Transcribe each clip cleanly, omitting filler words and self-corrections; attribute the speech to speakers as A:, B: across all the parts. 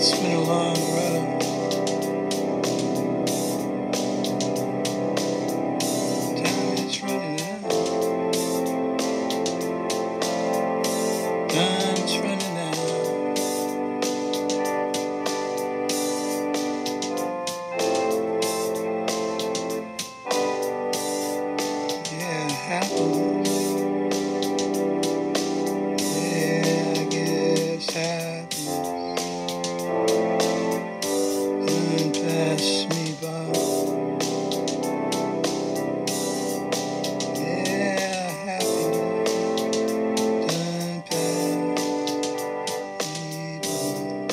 A: It's been a long road. Time is running out. Time's running out. Yeah, happiness. Yeah, I guess happiness done pass me by. Yeah, happiness done pass me by.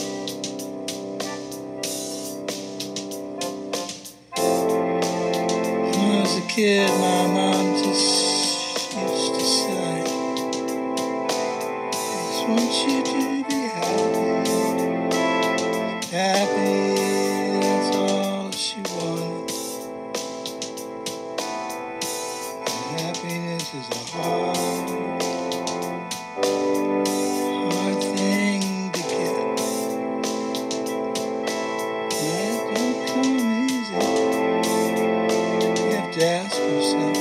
A: When I was a kid, my mom just used to say, I just want you to be happy. Happy, that's all she wanted. And happiness is a hard thing to get. And it don't come easy. You have to ask yourself,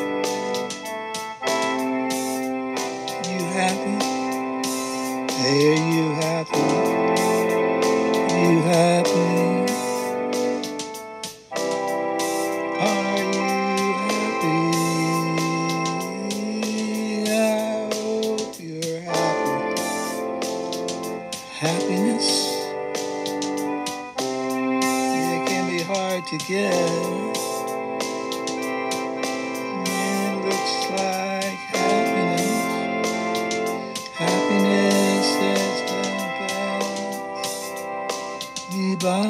A: are you happy? Hey, are you happy? Are you happy? Are you happy? I hope you're happy. Happiness, yeah, it can be hard to get. It looks like happiness. Happiness that's gonna pass me by.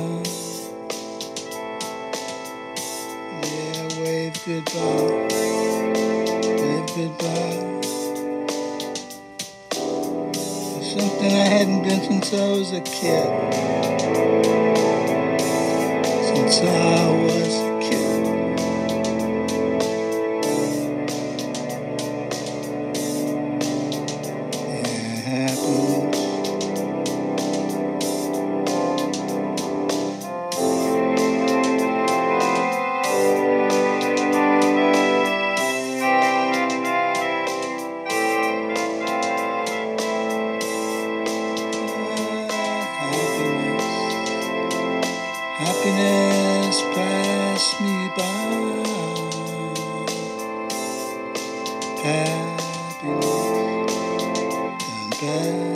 A: Yeah, wave goodbye. Wave goodbye. It's something I hadn't been since I was a kid. Since I was a kid. Yeah, happiness. Happiness pass me by. Happiness done pass